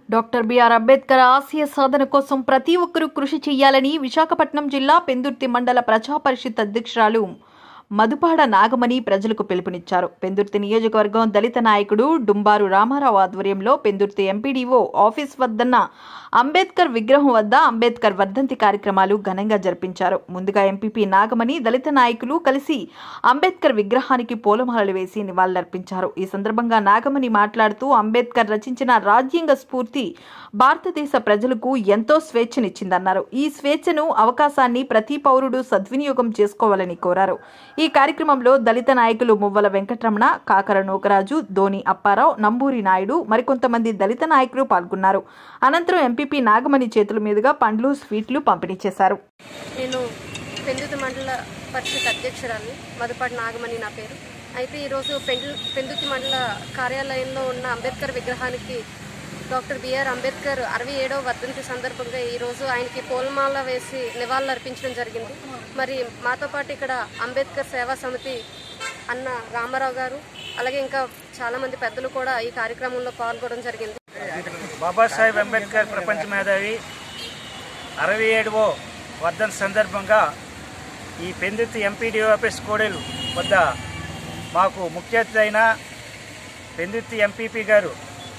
Doctor BR Ambedkar ఆశయ సాధన కోసం ప్రతి ఒక్కరూ కృషి చేయాలని విశాఖపట్నం జిల్లా పెందుర్తి మండల ప్రజా పరిషత్ అధ్యక్షురాలు మధుపాడ నాగమణి ప్రజలకు పిలుపునిచ్చారు. పెందుర్తి నియోజకవర్గం దళిత నాయకుడు డుంబారు రామారావు ఆధ్వర్యంలో పెందుర్తి ఎంపీడీఓ ఆఫీస్ వద్దన్న అంబేద్కర్ విగ్రహం వద్ద అంబేద్కర్ వర్ధంతి కార్యక్రమాలు ఘనంగా జరిపించారు. ముందుగా ఎంపీపీ నాగమణి దళిత నాయకులు కలిసి అంబేద్కర్ విగ్రహానికి పూలమాలలు వేసి నివాళులర్పించారు. ఈ సందర్భంగా నాగమణి మాట్లాడుతూ అంబేద్కర్ రచించిన రాజ్యాంగ స్ఫూర్తి భారతదేశ ప్రజలకు ఎంతో స్వేచ్ఛనిచ్చిందన్నారు. ఈ స్వేచ్ఛను అవకాశాన్ని ప్రతి పౌరుడు సద్వినియోగం చేసుకోవాలని కోరారు. ఈ కార్యక్రమంలో దళిత నాయకులు మువ్వల వెంకటరమణ, కాకర నూకరాజు, ధోని అప్పారావు, నంబూరి నాయుడు మరికొంతమంది దళిత నాయకులు పాల్గొన్నారు. అనంతరం ఎంపీపీ నాగమణి చేతుల మీదుగా పండ్లు, స్వీట్లు పంపిణీ చేశారు. నేను పెందుర్తి మండల పరిషత్ అధ్యక్షురాలు మధుపాడ నాగమణి నా పేరు. అయితే ఈరోజు పెందుర్తి మండల కార్యాలయంలో ఉన్న అంబేద్కర్ విగ్రహానికి డాక్టర్ బిఆర్ అంబేద్కర్ 67వ వర్ధంతి సందర్భంగా ఈరోజు ఆయనకి పూలమాల వేసి నివాళులు అర్పించడం జరిగింది. మరి మాతో పాటు ఇక్కడ అంబేద్కర్ సేవా సమితి అన్న రామారావు గారు, అలాగే ఇంకా చాలామంది పెద్దలు కూడా ఈ కార్యక్రమంలో పాల్గొనడం జరిగింది. బాబాసాహెబ్ అంబేద్కర్ ప్రపంచ మేధావి 67వ వర్ధంతి సందర్భంగా ఈ పెందుర్తి ఎంపీడీఓ ఆఫీస్ కోడెలు వద్ద మాకు ముఖ్య అతిథి అయిన పెందుర్తి ఎంపీపీ గారు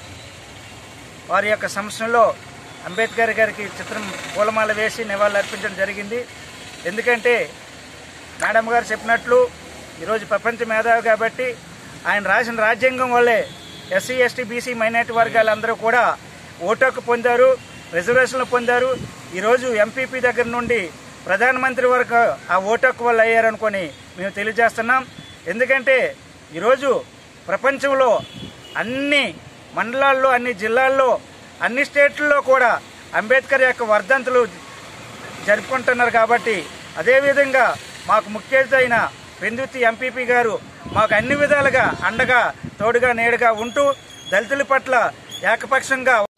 వారి యొక్క సంస్థలో అంబేద్కర్ గారికి చిత్రం పూలమాల వేసి నివాళులు అర్పించడం జరిగింది. ఎందుకంటే మేడం గారు చెప్పినట్లు ఈరోజు ప్రపంచ మేధావి కాబట్టి ఆయన రాసిన రాజ్యాంగం వల్లే ఎస్సీ, ఎస్టీ, బీసీ, మైనార్టీ వర్గాలందరూ కూడా ఓటు హక్కు పొందారు, రిజర్వేషన్లు పొందారు. ఈరోజు ఎంపీపీ దగ్గర నుండి ప్రధానమంత్రి వరకు ఆ ఓటు హక్కు వల్ల అయ్యారనుకొని మేము తెలియజేస్తున్నాం. ఎందుకంటే ఈరోజు ప్రపంచంలో అన్ని మండలాల్లో, అన్ని జిల్లాల్లో, అన్ని స్టేట్లలో కూడా అంబేద్కర్ యొక్క వర్ధంతులు జరుపుకుంటున్నారు. కాబట్టి అదేవిధంగా మాకు ముఖ్య అతిథి అయిన పెందుర్తి ఎంపీపీ గారు మాకు అన్ని విధాలుగా అండగా, తోడుగా, నీడగా ఉంటూ దళితుల పట్ల ఏకపక్షంగా